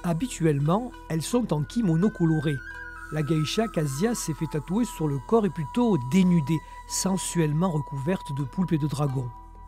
Habituellement, elles sont en kimono coloré. La geisha qu'Asia s'est fait tatouer sur le corps est plutôt dénudée, sensuellement recouverte de poulpes et de dragons.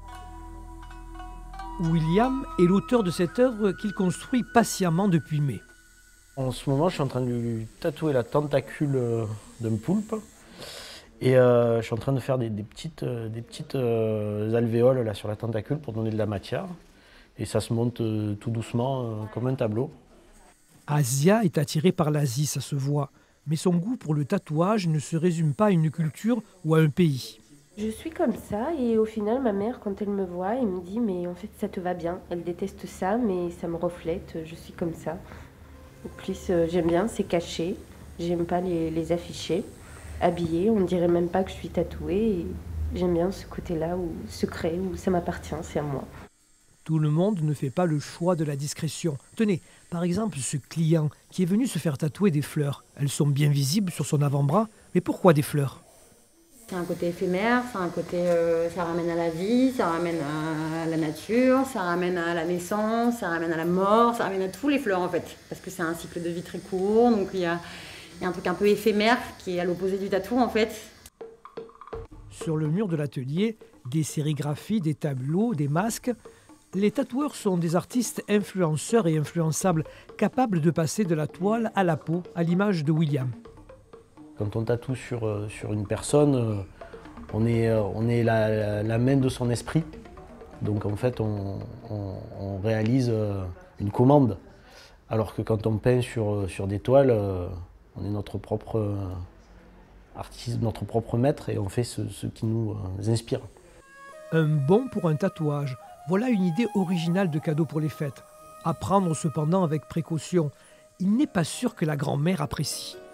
William est l'auteur de cette œuvre qu'il construit patiemment depuis mai. En ce moment, je suis en train de lui tatouer la tentacule d'un poulpe. Et je suis en train de faire des petites alvéoles là, sur la tentacule pour donner de la matière. Et ça se monte tout doucement comme un tableau. Asia est attirée par l'Asie, ça se voit. Mais son goût pour le tatouage ne se résume pas à une culture ou à un pays. Je suis comme ça et au final ma mère quand elle me voit elle me dit mais en fait ça te va bien. Elle déteste ça mais ça me reflète, je suis comme ça. En plus j'aime bien, c'est caché, j'aime pas les afficher. Habillée, on ne dirait même pas que je suis tatouée et j'aime bien ce côté-là où secret, où ça m'appartient, c'est à moi. Tout le monde ne fait pas le choix de la discrétion. Tenez, par exemple ce client qui est venu se faire tatouer des fleurs. Elles sont bien visibles sur son avant-bras, mais pourquoi des fleurs ? C'est un côté éphémère, c'est un côté, ça ramène à la vie, ça ramène à la nature, ça ramène à la naissance, ça ramène à la mort, ça ramène à tous les fleurs en fait. Parce que c'est un cycle de vie très court, donc il y a un truc un peu éphémère qui est à l'opposé du tatou en fait. Sur le mur de l'atelier, des sérigraphies, des tableaux, des masques. Les tatoueurs sont des artistes influenceurs et influençables, capables de passer de la toile à la peau, à l'image de William. Quand on tatoue sur une personne, on est la main de son esprit. Donc en fait, on réalise une commande. Alors que quand on peint sur des toiles, on est notre propre artiste, notre propre maître et on fait ce qui nous inspire. Un bon pour un tatouage. Voilà une idée originale de cadeau pour les fêtes. À prendre cependant avec précaution. Il n'est pas sûr que la grand-mère apprécie.